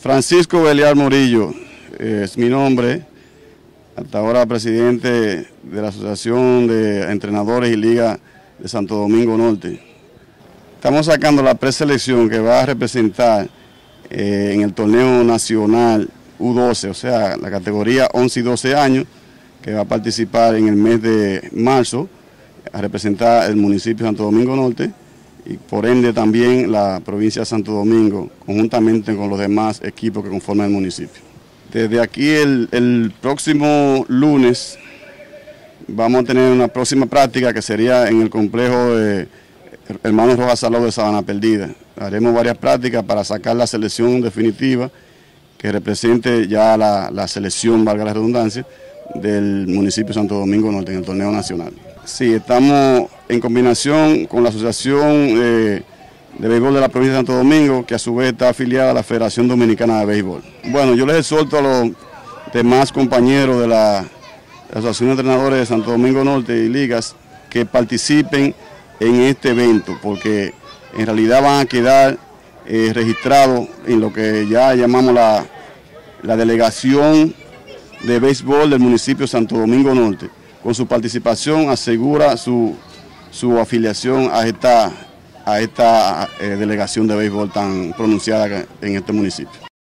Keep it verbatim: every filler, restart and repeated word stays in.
Francisco Beliar Morillo es mi nombre, hasta ahora presidente de la Asociación de Entrenadores y Liga de Santo Domingo Norte. Estamos sacando la preselección que va a representar eh, en el torneo nacional U doce, o sea, la categoría once y doce años, que va a participar en el mes de marzo a representar el municipio de Santo Domingo Norte y por ende también la provincia de Santo Domingo, conjuntamente con los demás equipos que conforman el municipio. Desde aquí el, el próximo lunes vamos a tener una próxima práctica que sería en el complejo de Hermanos Rojas Saló de Sabana Perdida. Haremos varias prácticas para sacar la selección definitiva que represente ya la, la selección, valga la redundancia, del municipio de Santo Domingo Norte en el torneo nacional. Sí, estamos en combinación con la Asociación eh, de Béisbol de la provincia de Santo Domingo, que a su vez está afiliada a la Federación Dominicana de Béisbol. Bueno, yo les exhorto a los demás compañeros de la Asociación de Entrenadores de Santo Domingo Norte y ligas que participen en este evento, porque en realidad van a quedar eh, registrados en lo que ya llamamos la, la delegación de béisbol del municipio de Santo Domingo Norte. Con su participación asegura su, su afiliación a esta, a esta eh, delegación de béisbol tan pronunciada en este municipio.